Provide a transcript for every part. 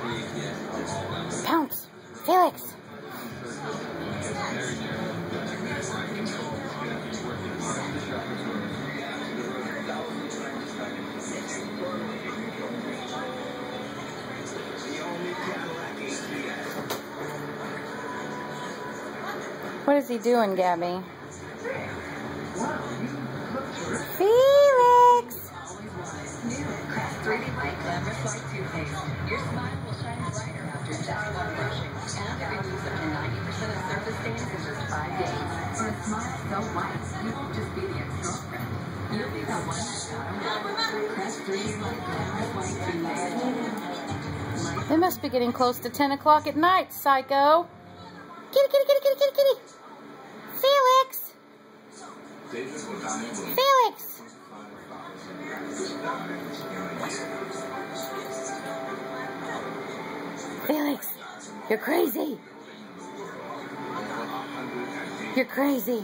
Pounce! Felix! What is he doing, Gabby? Felix! 3D Light Glamorous Light Toothpaste. Your smile will shine brighter after just one brushing. And it removes up to 90% of surface stains in just 5 days. For a smile so white, you won't just be the ex-girlfriend. You'll be the one that's got a Crest 3D Light Glamorous Light Toothpaste. It must be getting close to 10 o'clock at night, psycho. Kitty, kitty, kitty, kitty, kitty, kitty. Felix! Felix! Felix, you're crazy. You're crazy.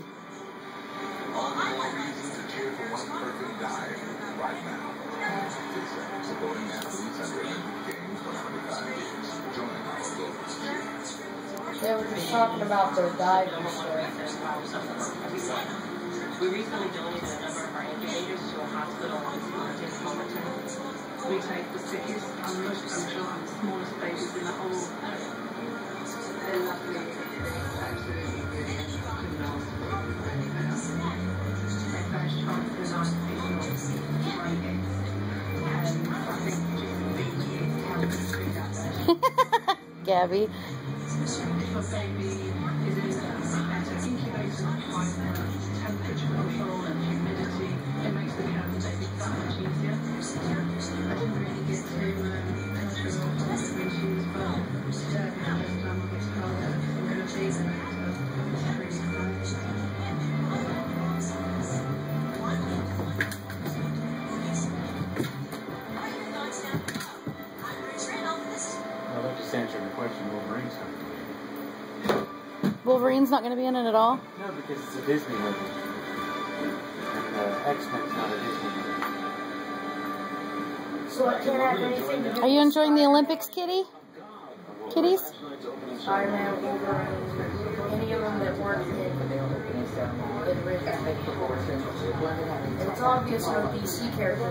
They were just talking about their diving story. We recently donated a number of our incubators to a hospital in Wilmington. We take the sickest and most social and smallest babies in the whole earth. They're lovely. Absolutely brilliant. Couldn't ask for any better. Their first child was 9 feet long, running. And I think just being here, helping us bring that there. Gabby. If a baby is in a better incubator, temperature control and humidity, it makes the care of the baby that much easier. I didn't really get to cultural issues, but certainly as mum gets older, I'm going to be there. So it's really Well, that just answered the question. Wolverine's not going to be Wolverine's not going to be in it at all? No, because it's a Disney movie. And X-Men's not a Disney movie. So I can't have anything to do. Are you enjoying the Olympics, kitty? Kitties? Iron Man, Wolverine, any of them that work in it's obvious no DC character.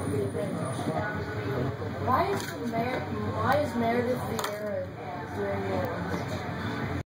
Why is Meredith Vieira doing